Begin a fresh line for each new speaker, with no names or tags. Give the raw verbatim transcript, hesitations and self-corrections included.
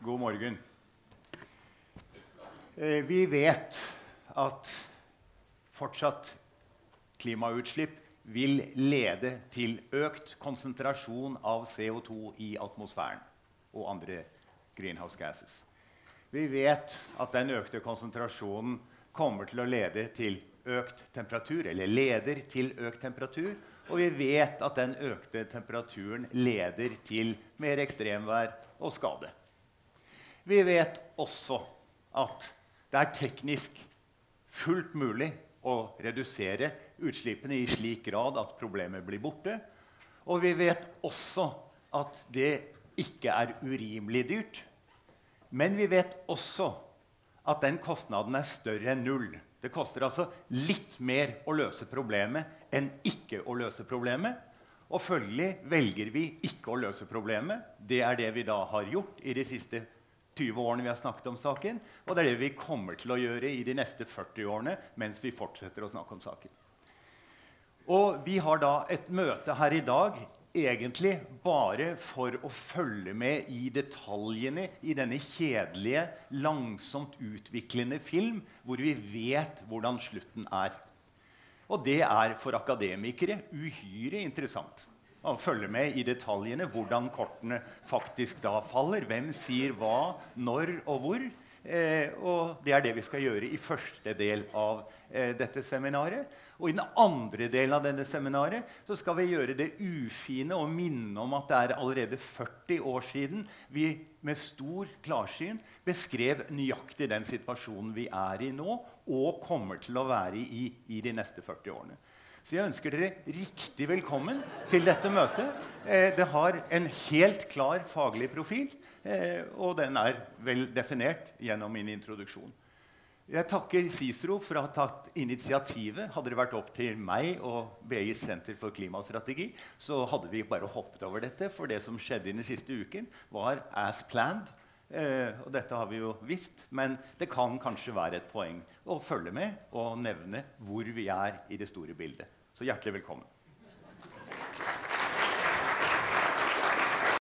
God morgen. Vi vet at fortsatt klimautslipp vil lede til økt konsentrasjon av C O to i atmosfæren og andre greenhouse gases. Vi vet at den økte konsentrasjonen kommer til å lede til økt temperatur, eller leder til økt temperatur, og vi vet at den økte temperaturen leder til mer ekstremvær og skade. Vi vet også at det er teknisk fullt mulig å redusere utslippene i slik grad at problemet blir borte, og vi vet også at det ikke er urimelig dyrt, men vi vet også at den kostnaden er større enn null. Det koster altså litt mer å løse problemet enn ikke å løse problemet. Og følgelig velger vi ikke å løse problemet. Det er det vi da har gjort i de siste tyve årene vi har snakket om saken, og det er det vi kommer til å gjøre i de neste førti årene mens vi fortsetter å snakke om saken. Og vi har da et møte her i dag egentlig bare for å følge med i detaljene i denne kjedelige, langsomt utviklende film, hvor vi vet hvordan slutten er. Og det er for akademikere uhyre interessant å følge med i detaljene, hvordan kortene faktisk da faller, hvem sier hva, når og hvor. Eh, og det er det vi skal gjøre i første del av eh, dette seminaret. Og i den andre delen av denne seminaret så skal vi gjøre det ufine og minne om at det er allerede førti år siden vi med stor klarsyn beskrev nøyaktig den situasjonen vi er i nå, og kommer til å være i i de neste førti årene. Så jeg ønsker dere riktig velkommen til dette møtet. Eh, det har en helt klar faglig profil, eh, og den er vel definert gjennom min introduksjon. Jeg takker Cicero for å ha tatt initiativet. Hadde det vært opp til meg og B I's Senter for Klimastrategi, så hadde vi bare hoppet over dette, for det som skjedde i den siste uken var as planned. Eh, og dette har vi jo visst, men det kan kanskje være et poeng å følge med og nevne hvor vi er i det store bildet. Så hjertelig velkommen.